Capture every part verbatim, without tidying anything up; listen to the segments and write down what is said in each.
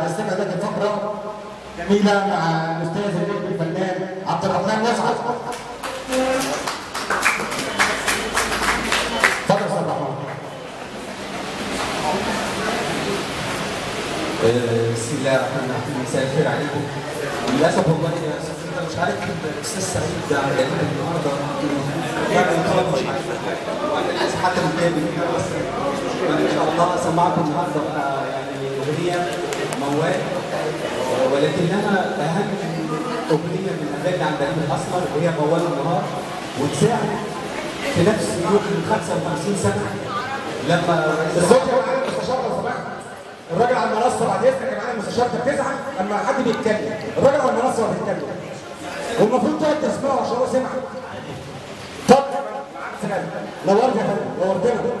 نستمع لك فقره جميله مع الاستاذ النجم الفنان عبد الرحمن مسعد. اتفضل يا استاذ عبد الرحمن. بسم الله الرحمن الرحيم، مساء الخير عليكم. للاسف والله يا استاذ انت مش عارف الاستاذ سعيد ده جايب النهارده يعني مش عارف وانا عايز حتى متابع بس ان شاء الله اسمعكم النهارده يعني اغنيه موال، ولكنها اهم اغنيه من اغاني عبد الحليم الاسمر وهي موال النهار، وتساعد في نفس يوم من خمسة وخمسين سنه لما الصوت يا معلم المستشار لو سمحت. الراجل على المنصه بعد اذنك يا معلم المستشار انت بتزعل لما حد بيتكلم، الراجل على المنصه ما بيتكلم والمفروض تقعد تسمعه عشان هو سمع. اتفضل نورت يا فندم نورتنا.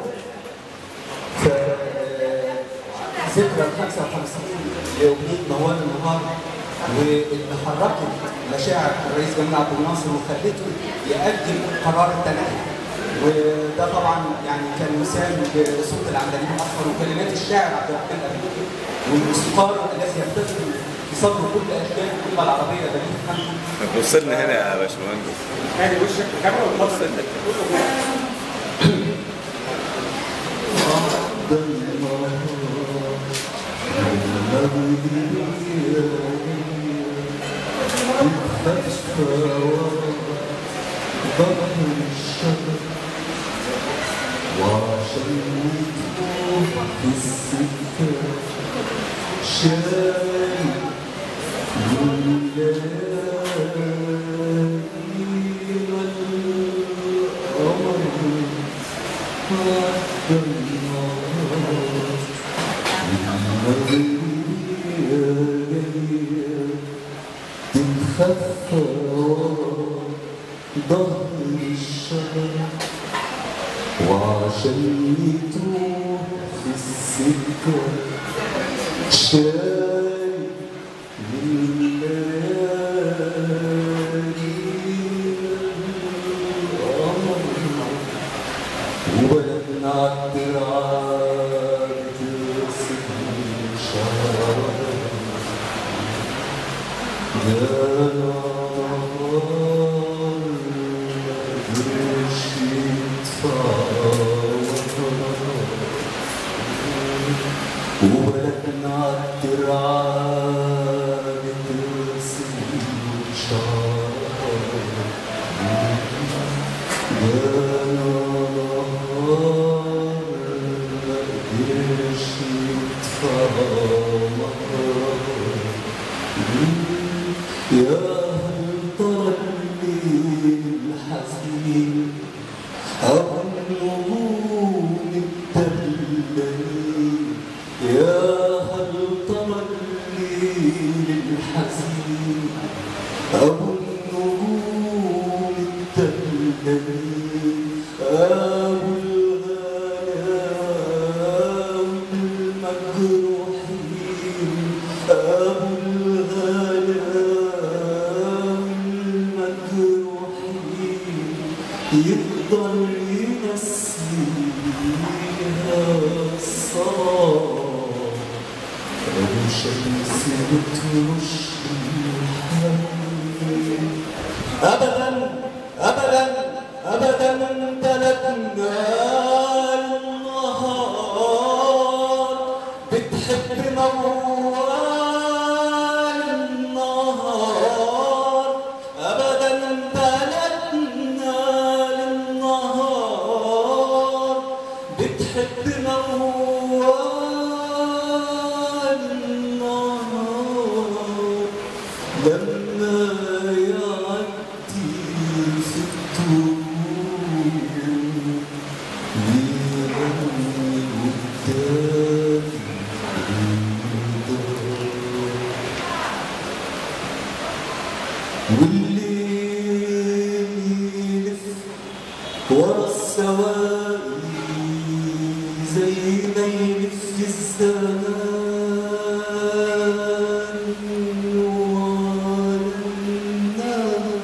ذكرى ال خمسة وخمسين لاغنيه موال النهار واللي حركت مشاعر الرئيس جمال عبد الناصر وخلته يقدم قرار التنحي، وده طبعا يعني كان مساهم بصوت العندليب الاصفر وكلمات الشاعر عبد الرحمن الأبنودي والموسيقار الذي يحتفل في صدر كل اشكال اللغه العربيه بليغ حمدي. وصلنا هنا يا باشمهندس. هادي وشك الكاميرا وتفضل انت. وعشان يتوه في السكة شايل الليالي والقمر عدى النهار المغرب يا جميل تتخفى ورا ظهر الشجر وعشان يتوه في السكة شايل الليالي القمر وبلدنا عالدرعات ترسم شعر يا نهار مقدرش وبلدنا عالدرعات بترسم شعر يا نهار مقدرش يتفرج يا هل ترى الليل الحزين أو النجوم التلالين يا هل ترى الليل الحزين أو النجوم التلالين أو الغلاوي المجروحين أو الغلاوي المجروحين يفضل ينسيها الصلاة أو شمس بترش الحنين أبدا أبدا أبدا امتلكنا النهار بتحب موال النهار أبدا امتلكنا للنهار بتحب موال النهار لما يعدي في الطول يغني قدام والليل يلف ورا السواقي زي ما يلف الزمان وعلى النار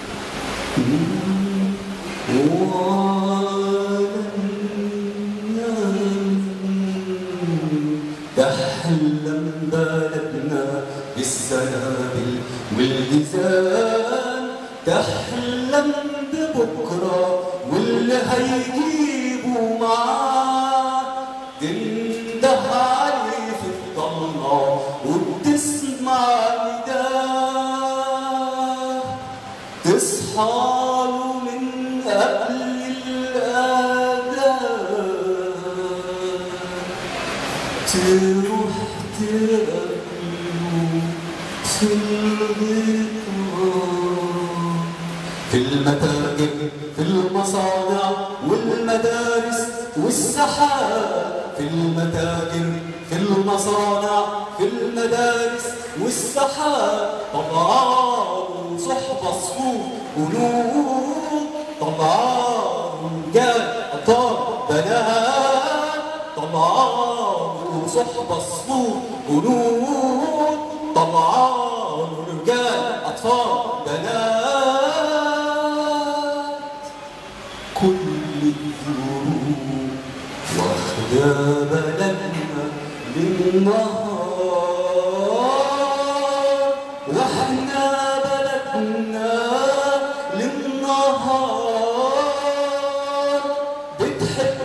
وعلى النار تحلم بلدنا بالسنابل والجزان تحلم ببكرة واللي هيجيبوا معاه تنده عليه في الضلمة وبتسمع نداه تصحاله من قبل الأذان تروح تقابله في الغيطان في المتاجر في المصانع والمدارس والسحاب في المتاجر في المصانع في المدارس والسحاب طلعان صحبة صفوف ونور طلعان رجال أطفال بنات طلعان صحبة صفوف ونور طلعان رجال أطفال بنات كل الدروب واخدة بلدنا للنهار واحنا بلدنا للنهار بتحب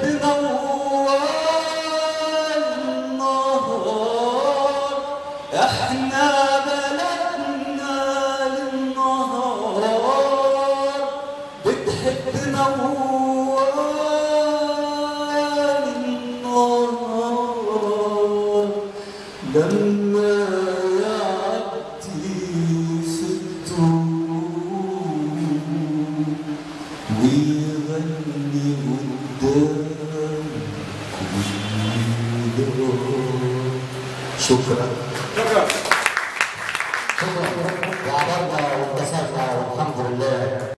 موال النهار احنا بلدنا للنهار بتحب موال النهار لما يعدي في الطرق ويغني قدام كل دار. شكرا شكرا. شكرا وعبرنا واتبسطنا والحمد لله.